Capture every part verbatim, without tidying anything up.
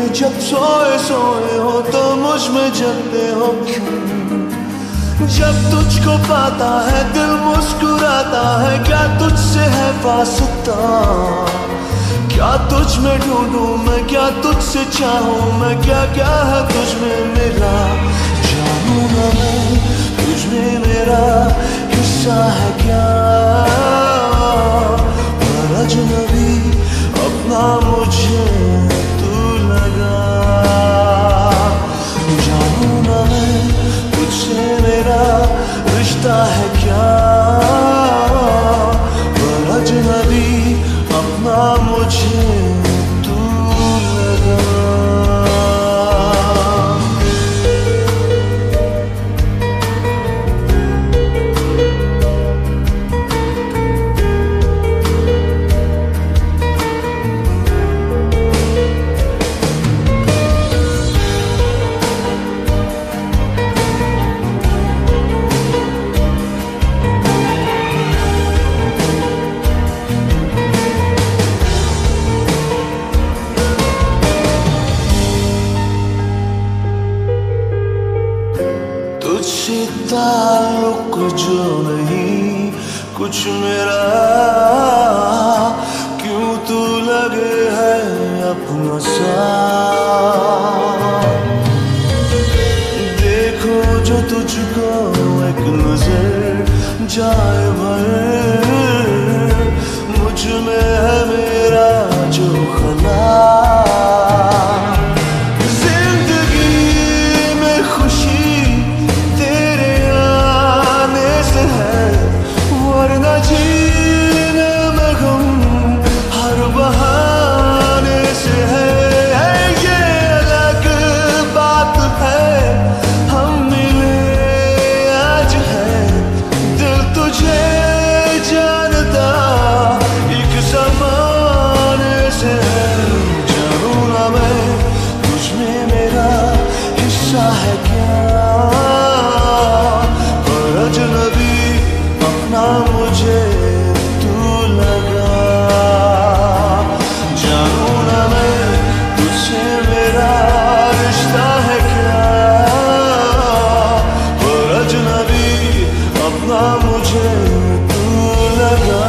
जब सोए सोए हो तो मुझ में जलते हो क्यों? जब तुझको पाता है दिल मुस्कुराता है, क्या तुझसे है वास्ता? क्या तुझ में ढूंढूं मैं, क्या तुझसे चाहूं मैं, क्या क्या है तुझ में मेरा? जानूं ना मैं तुझ में मेरा हिस्सा है क्या? पर अजनबी अपना मुझे तू लगा। जानूं ना मैं तुझसे मेरा रिश्ता है क्या? पर अजनबी अपना मुझे तू लगा। तुझसे ताल्लुक जो नहीं कुछ मेरा, क्यों तू लगे है अपना सा? देखो जो तुझको एक नजर जाए भर, मुझ में है मेरा जो खला। है क्या? पर अजनबी अपना मुझे तू लगा। जानूं ना मैं तुझसे मेरा रिश्ता है क्या? पर अजनबी अपना मुझे तू लगा।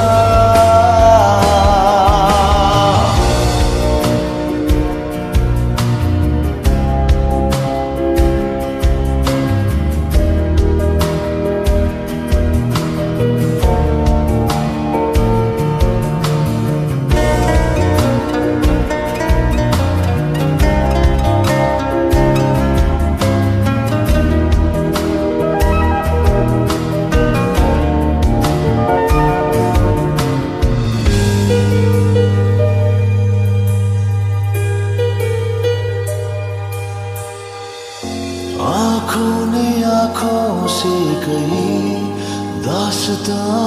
आँखों ने आँखों से कही दास्तां,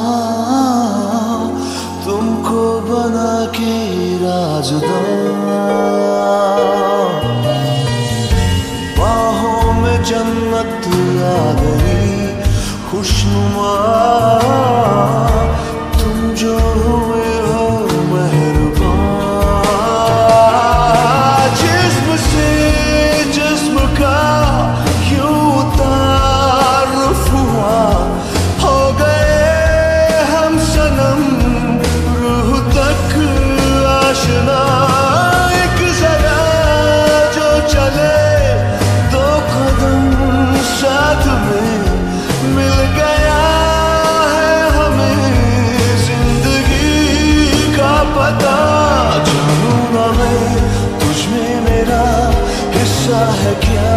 तुमको बना के राज़दां। बाहों में जन्नत आ गई खुशनुमा, तुम जो हुए हो मेहरबान। जिस्म से जिस्म का एक जरा जो चले दो कदम साथ में, मिल गया है हमें जिंदगी का पता। जानूं ना मैं तुझ में मेरा हिस्सा है क्या?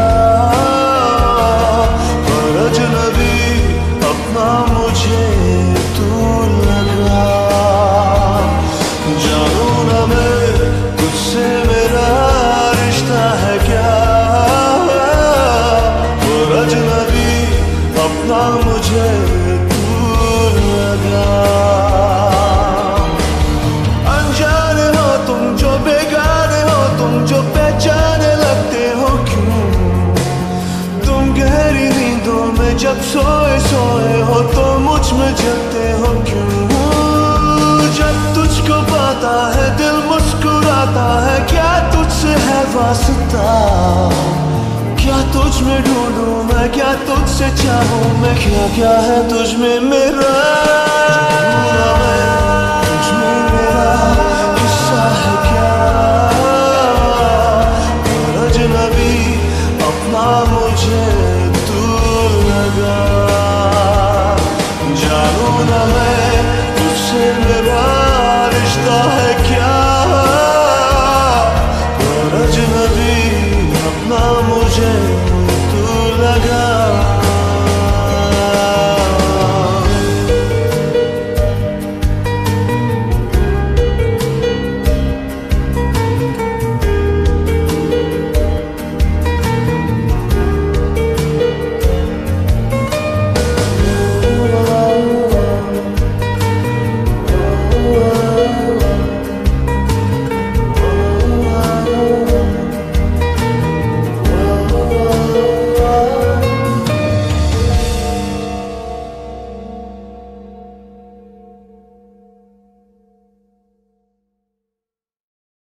पर अजनबी अपना मुझे तू लगा। जानूं ना मैं तुझसे मेरा रिश्ता है क्या? और अजनबी अपना मुझे तू लगा। अनजाने हो तुम जो बेगाने हो, तुम जो पहचाने लगते हो क्यों? तुम गहरी नींदों में जब सोए सोए हो तो मुझ में जलते हो क्यों? जब तुझको पाता है दिल मुस्कुराता है, क्या तुझसे है वास्ता, क्या तुझ में ढूंढूं मैं, क्या तुझसे चाहूं मैं, क्या क्या है तुझ में मेरा।